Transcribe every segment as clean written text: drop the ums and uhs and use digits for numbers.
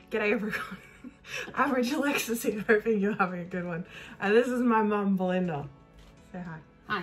G'day everyone. Average Alexis here, hoping you're having a good one. And this is my mum, Belinda. Say hi.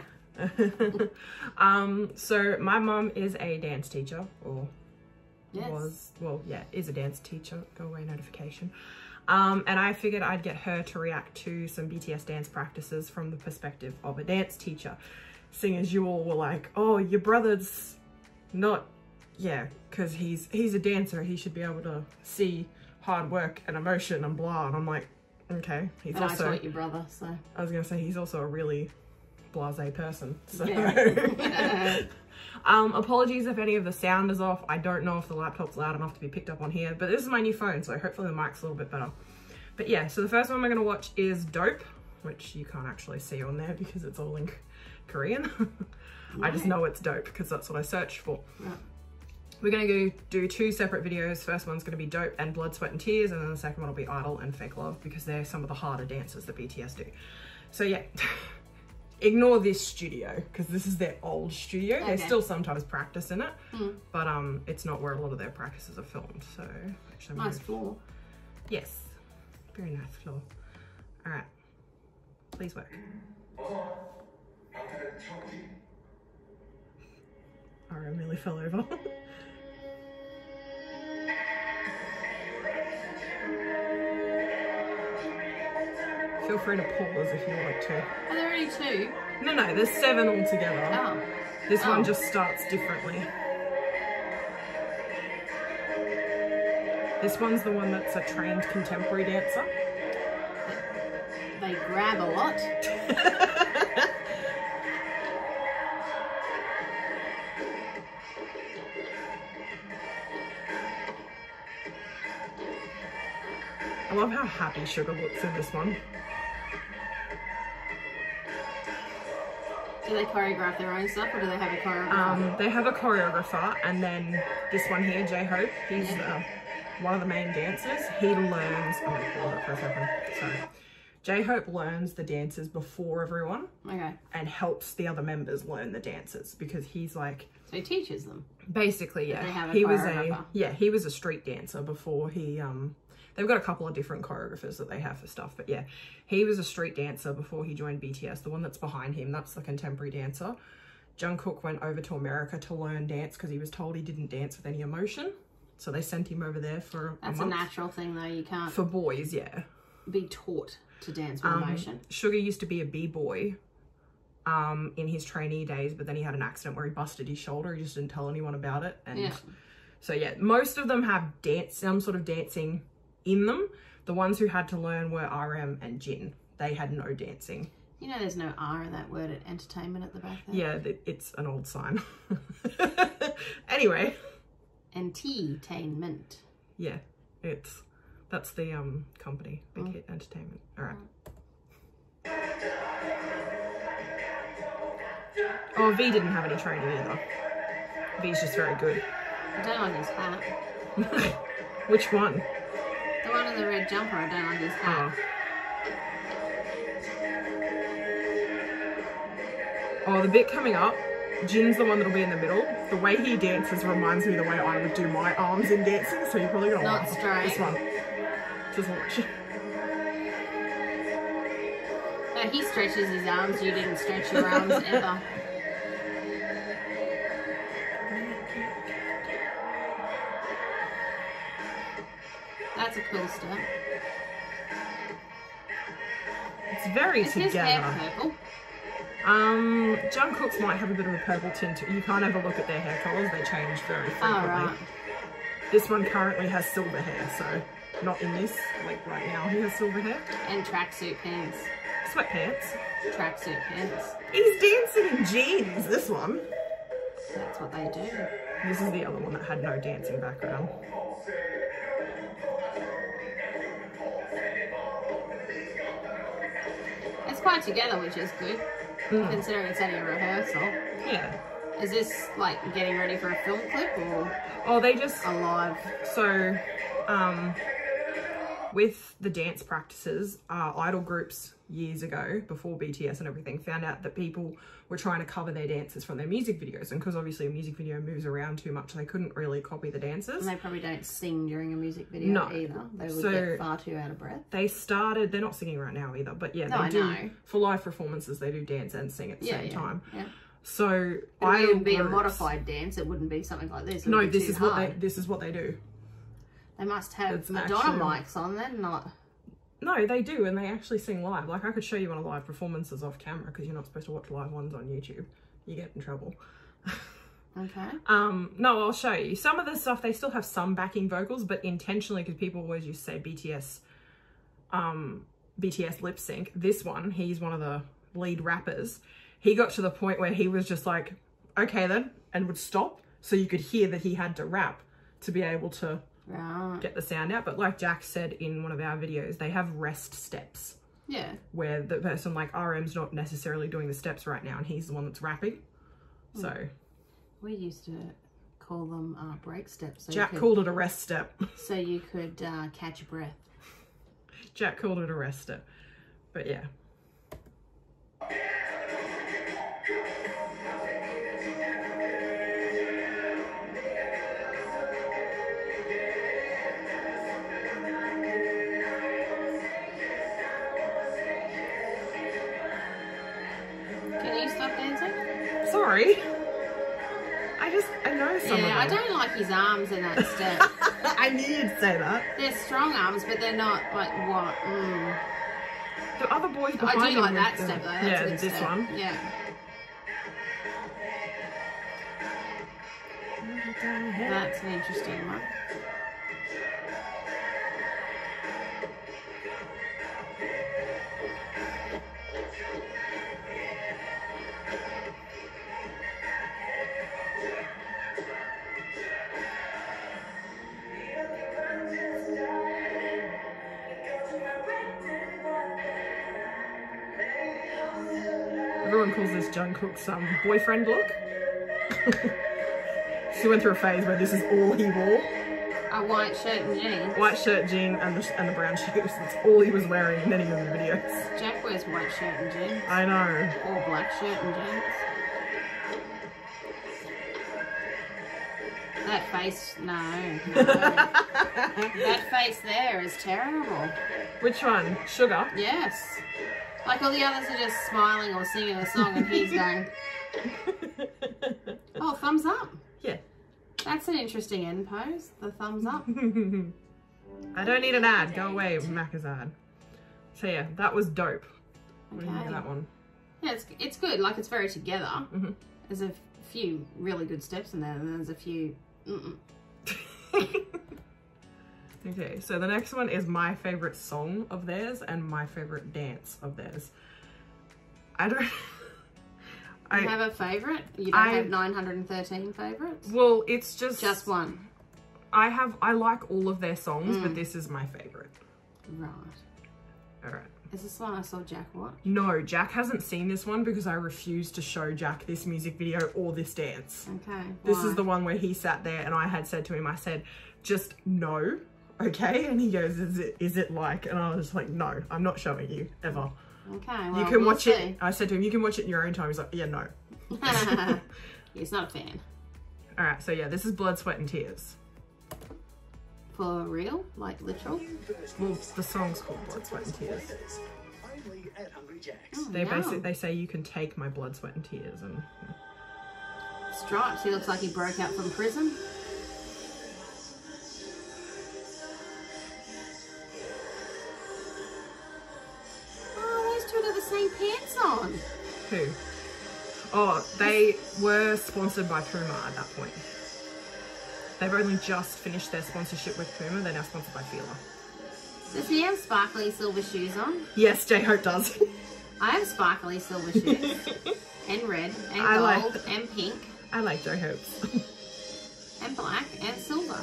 Hi. So my mum is a dance teacher, or Yes. is a dance teacher. Go away notification. And I figured I'd get her to react to some BTS dance practices from the perspective of a dance teacher. Seeing as you all were like, oh, your brother's not, yeah, because he's a dancer, he should be able to see hard work and emotion and blah. And I'm like, okay. He's and also, I taught your brother, so. I was going to say, he's also a really blasé person. So. Yeah. Apologies if any of the sound is off. I don't know if the laptop's loud enough to be picked up on here, but this is my new phone, so hopefully the mic's a little bit better. But yeah, so the first one we're going to watch is Dope, which you can't actually see on there because it's all in Korean. I just know it's Dope because that's what I searched for. Yeah. We're going to do two separate videos. First one's going to be Dope and Blood, Sweat and Tears, and then the second one will be Idol and Fake Love because they're some of the harder dances that BTS do. So yeah, ignore this studio because this is their old studio. Okay. They still sometimes practice in it, but it's not where a lot of their practices are filmed. So actually, Nice floor. Yes, very nice floor. All right, please work. I nearly fell over. Feel free to pause if you want to. Are there only two? No, there's 7 altogether. Oh. This one just starts differently. This one's the one that's a trained contemporary dancer. They grab a lot. I love how happy Sugar looks in this one. Do they choreograph their own stuff or do they have a choreographer? They have a choreographer, and then this one here, J-Hope, he's one of the main dancers. He learns, I'm gonna pause it for a second, sorry. J-Hope learns the dances before everyone. Okay. And helps the other members learn the dances because he's like... So he teaches them? Basically, yeah. They have a choreographer. He was a street dancer before he, they've got a couple of different choreographers that they have for stuff, but yeah, he was a street dancer before he joined BTS. The one that's behind him, that's the contemporary dancer. Jungkook went over to America to learn dance because he was told he didn't dance with any emotion. So they sent him over there for a month. That's a natural thing though, you can't... For boys, yeah. Be taught to dance with emotion. Sugar used to be a b-boy in his trainee days, but then he had an accident where he busted his shoulder. He just didn't tell anyone about it. And so yeah, most of them have some sort of dancing in them. The ones who had to learn were RM and Jin. They had no dancing. You know there's no R in that word at entertainment at the back there? Yeah, it's an old sign. Anyway. Entertainment. Yeah, that's the company, Big Hit Entertainment. All right. Oh, V didn't have any training either. V's just very good. I don't like his hat. Which one? The one in the red jumper, I don't like his hat. Oh, the bit coming up, Jin's the one that'll be in the middle. The way he dances reminds me of the way I would do my arms in dancing, so you're probably gonna Not laugh. straight. This one. Just watch. No, he stretches his arms, you didn't stretch your arms ever. That's a cool step. It's very Is together. his hair purple? Jungkook's might have a bit of a purple tint. You can't ever look at their hair colours, they change very frequently. Oh, right. This one currently has silver hair, so not in this, like right now he has silver hair. And tracksuit pants. Sweatpants. Tracksuit pants. He's dancing in jeans, this one. That's what they do. This is the other one that had no dancing background. It's quite together, which is good, considering it's only a rehearsal. Yeah. Is this like getting ready for a film clip or Oh, they just a live? So, with the dance practices, idol groups years ago, before BTS and everything, found out that people were trying to cover their dances from their music videos, and because obviously a music video moves around too much, they couldn't really copy the dances. And they probably don't sing during a music video either. They would get far too out of breath. They're not singing right now either, but yeah, they do. For live performances, they do dance and sing at the same time. Yeah. So it would be a modified dance. It wouldn't be something like this. No, this is what they do. They must have Madonna mics on then, not... No, they do, and they actually sing live. Like, I could show you one of live performances off camera, because you're not supposed to watch live ones on YouTube. You get in trouble. Okay. No, I'll show you. Some of the stuff, they still have some backing vocals, but intentionally, because people always used to say BTS lip sync. This one, he's one of the lead rappers. He got to the point where he was just like, okay then, and would stop, so you could hear that he had to rap to be able to get the sound out. But like Jack said in one of our videos, they have rest steps. Yeah. Where the person like RM's not necessarily doing the steps right now, and he's the one that's rapping. So. We used to call them break steps. So Jack called it a rest step. So you could catch your breath. Jack called it a rest step. But yeah. Sorry. I know some of them. Yeah, I don't like his arms in that step. I knew you'd say that. They're strong arms, but they're not like what? The other boys behind him. I do like that step though. That's yeah, this step. One. Yeah. That's an interesting one. Everyone calls this Jungkook's boyfriend look. She went through a phase where this is all he wore. A white shirt and jeans. White shirt, jeans, and the brown shoes. That's all he was wearing in many of the videos. Jack wears white shirt and jeans. I know. Or black shirt and jeans. That face, no. That face there is terrible. Which one? Sugar? Yes. Like all the others are just smiling or singing a song and he's going, oh, thumbs up. Yeah. That's an interesting end pose, the thumbs up. I don't need an ad. Go away, Macazad. So yeah, that was dope. What do you think of that one? Yeah, it's good. Like, it's very together. There's a few really good steps in there, and there's a few... Okay, so the next one is my favorite song of theirs and my favorite dance of theirs. I don't... You have a favorite? You don't have 913 favorites? Well, it's just one. I like all of their songs, but this is my favorite. Right. Alright. Is this one I saw Jack watch? No, Jack hasn't seen this one because I refused to show Jack this music video or this dance. Okay. This is the one where he sat there and I had said to him, I said, just no, okay? And he goes, is it like, and I was like, no, I'm not showing you, ever. Okay, well, you can watch it. I said to him, you can watch it in your own time. He's like, yeah, no. He's not a fan. All right, so yeah, this is Blood, Sweat and Tears. For real? Like literal? Well, the song's called Blood, Sweat and Tears. They say you can take my blood, sweat and tears. And Stripes, he looks like he broke out from prison. Same pants on. Who? Oh, they were sponsored by Puma at that point. They've only just finished their sponsorship with Puma. They're now sponsored by Fila. Does he have sparkly silver shoes on? Yes, J-Hope does. I have sparkly silver shoes. And red, and gold, and pink. I like J-Hope's. And black, and silver.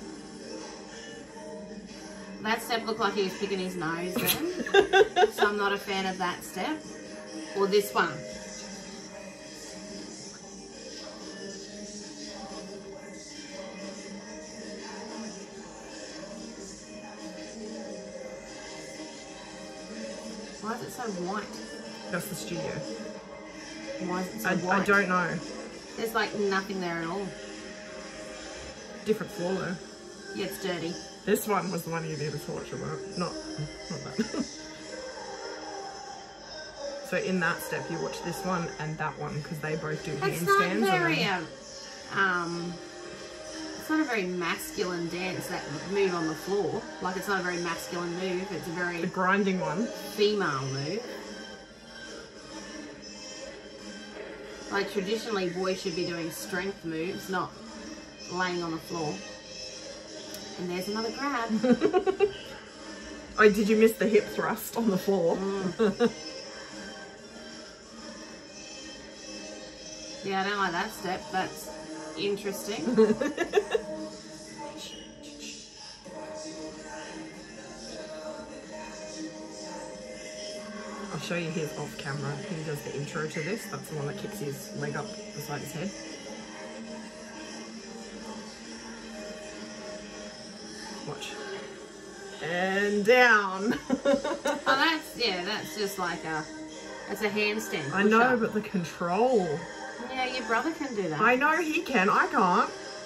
That step looked like he was picking his nose then. So I'm not a fan of that step. Or this one. Why is it so white? That's the studio. Why is it so white? I don't know. There's like nothing there at all. Different floor though. Yeah, it's dirty. This one was the one you needed to watch about. Not that. So in that step, you watch this one and that one because they both do handstands. It's not a very masculine dance, that move on the floor. Like, it's not a very masculine move. It's a very... The grinding one. Female move. Like, traditionally, boys should be doing strength moves, not laying on the floor. And there's another grab. Oh, did you miss the hip thrust on the floor? Yeah, I don't like that step. That's interesting. I'll show you his off camera. He does the intro to this. That's the one that kicks his leg up beside his head. Watch. And down. Oh, that's just like it's a handstand push-up. I know, but the control. Yeah, your brother can do that. I know he can. I can't.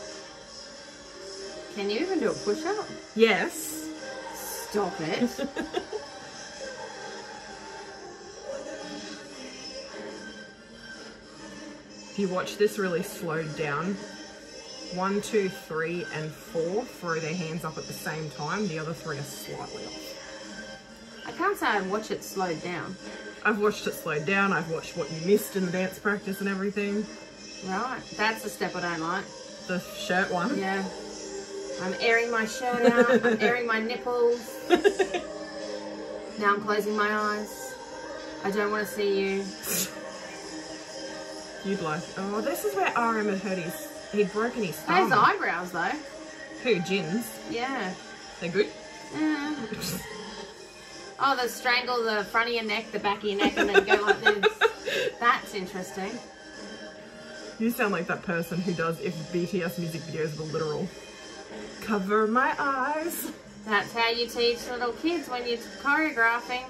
Can you even do a push-up? Yes. Stop it. If you watch this really slowed down, 1, 2, 3, and 4 throw their hands up at the same time. The other 3 are slightly off. I can't say I watch it slowed down. I've watched it slowed down. I've watched what you missed in the dance practice and everything. Right. That's the step I don't like. The shirt one? Yeah. I'm airing my shirt out. I'm airing my nipples. Now I'm closing my eyes. I don't want to see you. You'd like... Oh, this is where RM had hurt his... He'd broken his thumb. Those eyebrows, though. Who? Jin's? Yeah. They're good? Yeah. Oh, they strangle the front of your neck, the back of your neck, and then go like this. That's interesting. You sound like that person who does if BTS music videos were literal. Cover my eyes. That's how you teach little kids when you're choreographing.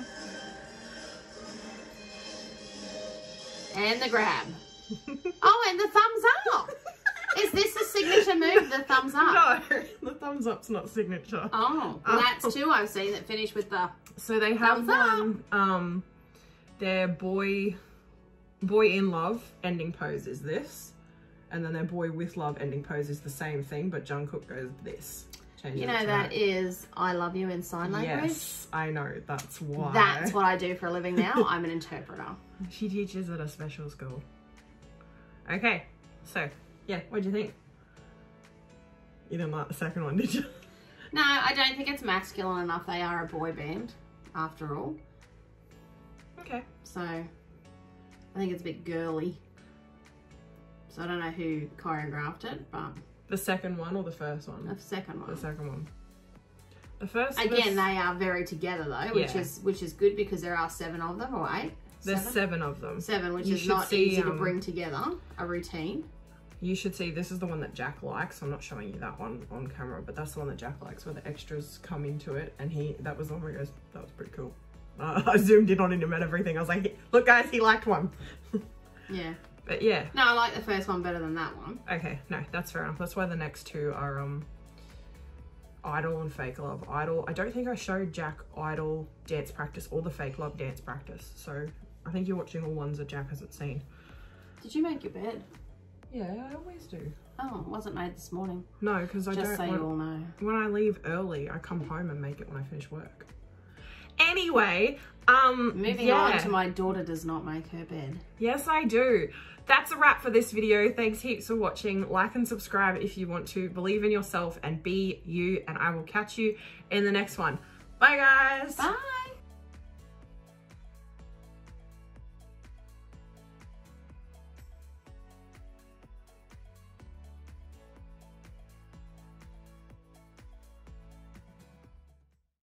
And the grab. Oh, and the thumbs up. Is this a signature move, the thumbs up? No, the thumbs up's not signature. Oh, well, that's two I've seen that finish with the So they have one, their boy in love ending pose is this. And then their boy with love ending pose is the same thing, but Jungkook goes this. You know, that is I love you in sign language. Yes, I know, that's why. That's what I do for a living now. I'm an interpreter. She teaches at a special school. Okay, so... Yeah, what do you think? You didn't like the second one, did you? No, I don't think it's masculine enough. They are a boy band, after all. Okay. So, I think it's a bit girly. So I don't know who choreographed it, but... The second one or the first one? The second one. The second one. The first Again, they are very together though, which is good because there are 7 of them, or 8? There's 7 of them. 7, which is not easy to bring together, a routine. You should see, this is the one that Jack likes. I'm not showing you that one on camera, but that's the one that Jack likes where the extras come into it. And that was the one where he goes, that was pretty cool. I zoomed in on him and everything. I was like, look guys, he liked one. Yeah. But yeah. No, I like the first one better than that one. Okay, no, that's fair enough. That's why the next 2 are Idol and Fake Love. Idol, I don't think I showed Jack Idol Dance Practice or the Fake Love Dance Practice. So I think you're watching all ones that Jack hasn't seen. Did you make your bed? Yeah, I always do. Oh, it wasn't made this morning. No, because I don't. Just so you all know. When I leave early, I come home and make it when I finish work. Anyway, moving on to my daughter does not make her bed. Yes, I do. That's a wrap for this video. Thanks heaps for watching. Like and subscribe if you want to. Believe in yourself and be you, and I will catch you in the next one. Bye, guys. Bye.